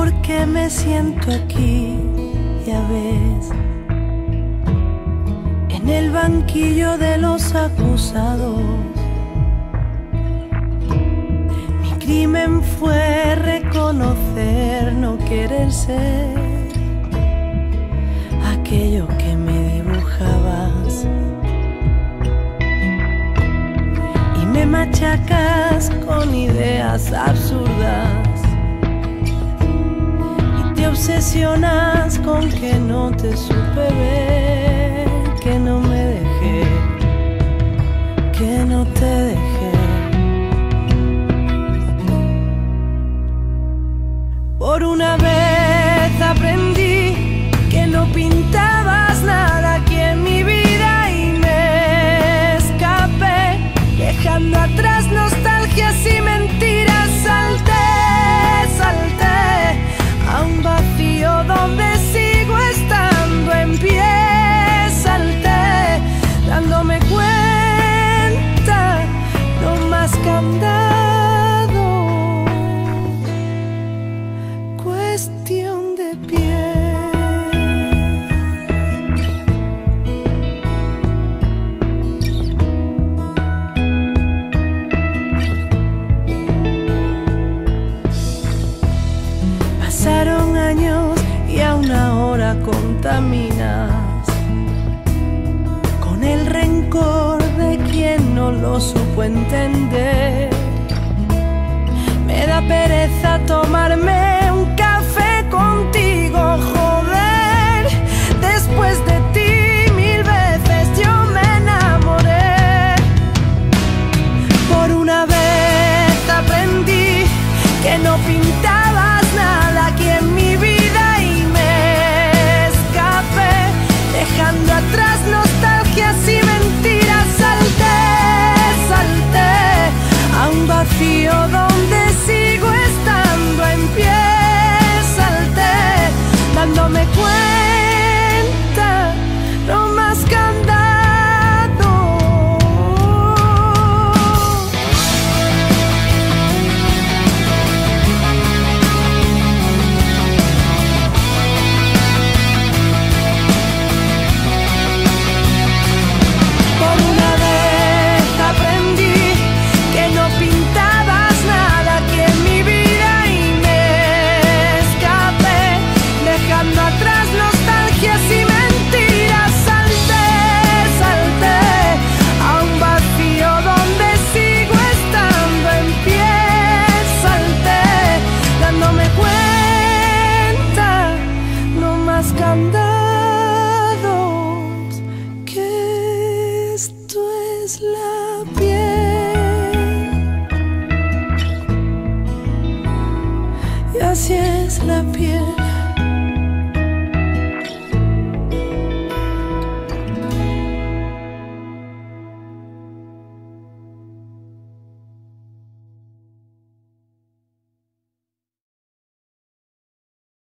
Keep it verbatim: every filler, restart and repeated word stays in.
por qué me siento aquí, ya ves, en el banquillo de los acusados. Mi crimen fue reconocer, no querer ser aquello que me dibujabas. Y me machacas con ideas absurdas. Te obsesionas con que no te supe ver, que no me dejé, que no te dejé. Por una vez aprendí que no pintabas nada aquí en mi vida y me escapé, dejando atrás nostalgias y mentiras. Salté, salté a un vacío donde sigo estando en pie. Salté dándome cuenta, no más candado, cuestión de piel. Pasaron años y aún ahora contaminas con el rencor de quien no lo supo entender. Me da pereza tomarme un café contigo, joder. Después de ti mil veces yo me enamoré. Por una vez aprendí que no pintabas nada aquí en mi vida y me escapé, dejando atrás nostalgias y mentiras. Salté, salté a un vacío donde sigo estando en pie. Salté dándome cuenta, no más candado. Por una vez aprendí que no pintabas nada aquí en mi vida y me escapé, dejando atrás nostalgias y mentiras. Salté, salté a un vacío donde sigo estando en pie. Salté dándome cuenta, no más candados, que esto es la piel. Y así es la piel.